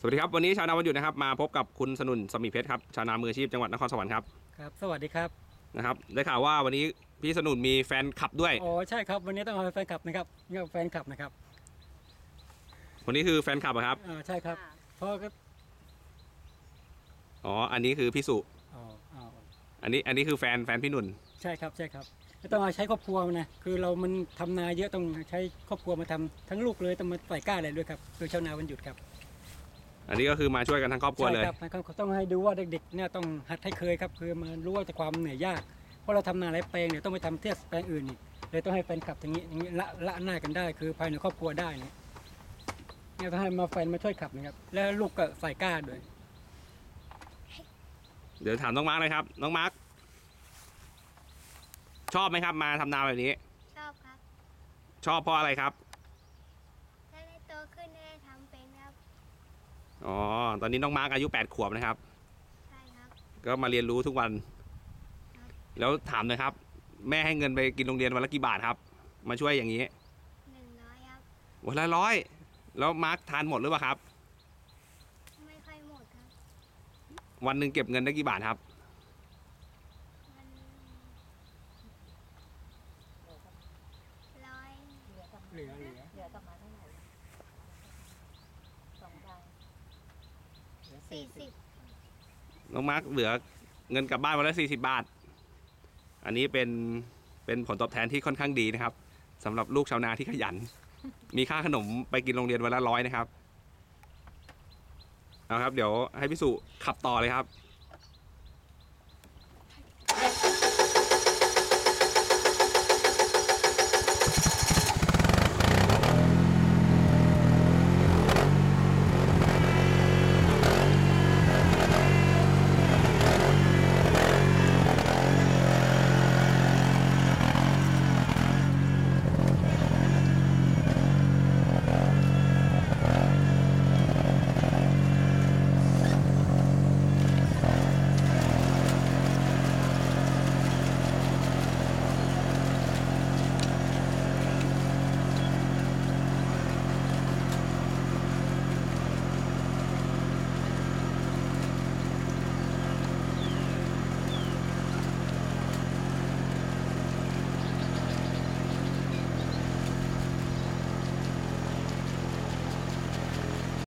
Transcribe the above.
สวัสดีครับวันนี้ชาวนาวันหยุดนะครับมาพบกับคุณสนุนสมิเพชรครับชาวนามืออาชีพจังหวัดนครสวรรค์ครับครับสวัสดีครับนะครับได้ข่าวว่าวันนี้พี่สนุนมีแฟนคลับด้วยอ๋อใช่ครับวันนี้ต้องเอาแฟนคลับนะครับนี่แฟนคลับนะครับคนนี้คือแฟนคลับเหรอครับใช่ครับเพราะก็อ๋ออันนี้คือพี่สุอ๋ออ๋ออันนี้คือแฟนพี่หนุนใช่ครับใช่ครับต้องเอาใช้ครอบครัวนะคือเรามันทำนาเยอะต้องใช้ครอบครัวมาทำทั้งลูกเลยต้องมาใส่กล้าอะไรด้วยครับโดยชาวนาวันหยุดครับอันนี้ก็คือมาช่วยกันทั้งครอบครัวเลยใช่ครับต้องให้ดูว่าเด็กๆเนี่ยต้องหัดให้เคยครับคือมารู้ว่าจะความเหนื่อยยากเพราะเราทำนาหลายแปลงเนี่ยต้องไปทำเทียบแปลงอื่นอีกเลยต้องให้แฟนคลับอย่างนี้ละหน้ากันได้คือภายในครอบครัวได้เนี่ยต้องให้มาแฟนมาช่วยขับนะครับแล้วลูกก็ใส่กล้าด้วยเดี๋ยวถามน้องมาร์กเลยครับน้องมาร์กชอบไหมครับมาทำนาแบบนี้ชอบครับชอบเพราะอะไรครับถ้าได้โตขึ้นได้ทำเป็นครับอ๋อตอนนี้น้องมาร์กอายุ8 ขวบนะครับใช่ครับก็มาเรียนรู้ทุกวันครับแล้วถามหน่อยครับแม่ให้เงินไปกินโรงเรียนวันละกี่บาทครับมาช่วยอย่างนี้ 100ครับวันละ100แล้วมาร์กทานหมดหรือเปล่าครับไม่ค่อยหมดครับวันหนึ่งเก็บเงินได้กี่บาทครับมันร้อยเหลือประมาณเท่าไหร่2 ตัน 40 น้องมาร์กเหลือเงินกลับบ้านวันละ40 บาทอันนี้เป็นผลตอบแทนที่ค่อนข้างดีนะครับสำหรับลูกชาวนาที่ขยันมีค่าขนมไปกินโรงเรียนวันละ100นะครับเอาครับเดี๋ยวให้พี่สุขับต่อเลยครับ